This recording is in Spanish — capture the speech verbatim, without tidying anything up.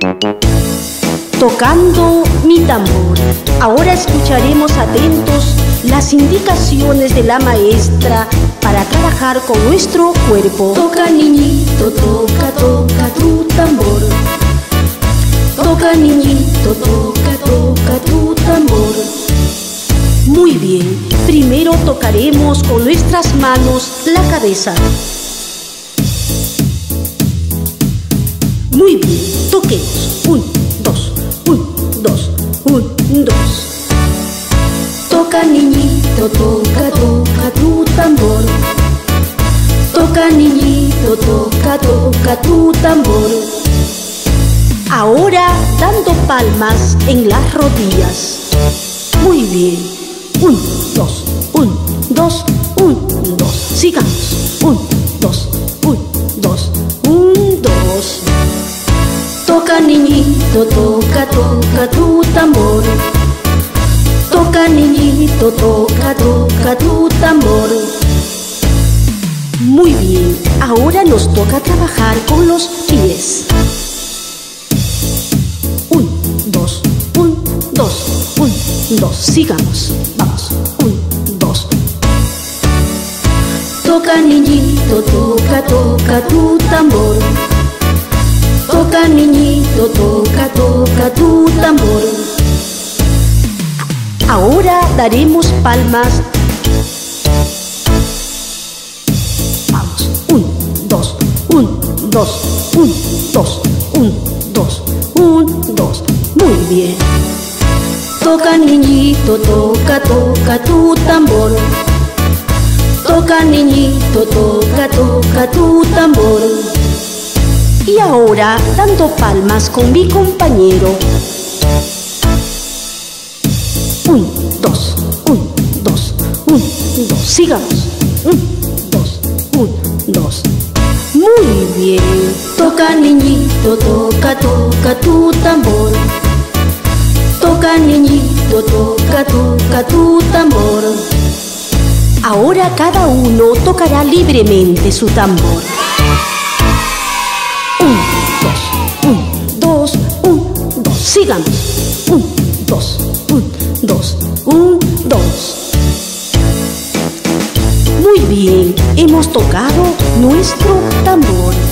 Tocando mi tambor. Ahora escucharemos atentos las indicaciones de la maestra para trabajar con nuestro cuerpo. Toca, niñito, toca, toca tu tambor. Toca, niñito, toca, toca tu tambor. Muy bien, primero tocaremos con nuestras manos la cabeza. Muy bien, toquemos. Un, dos, un, dos, un, dos. Toca, niñito, toca, toca tu tambor. Toca, niñito, toca, toca tu tambor. Ahora dando palmas en las rodillas. Muy bien. Un, dos, un, dos, un, dos. Sigamos. Un, dos, un, dos, un, dos. Toca, niñito, toca, toca tu tambor. Toca, niñito, toca, toca tu tambor. Muy bien, ahora nos toca trabajar con los pies. Un, dos, un, dos, un, dos. Sigamos, vamos. Un, dos. Toca, niñito, toca, toca tu tambor. Toca, niñito, toca, toca tu tambor. Ahora daremos palmas. Vamos. Un, dos, un, dos, un, dos, un, dos, un, dos. Muy bien. Toca, niñito, toca, toca tu tambor. Toca, niñito, toca, toca tu tambor. Y ahora dando palmas con mi compañero. Un, dos, un, dos, un, dos. Sigamos. Un, dos, un, dos. Muy bien. Toca, niñito, toca, toca tu tambor. Toca, niñito, toca, toca tu tambor. Ahora cada uno tocará libremente su tambor. Un, dos, un, dos, un, dos. Sigamos. Un, dos, un, dos, un, dos. Muy bien, hemos tocado nuestro tambor.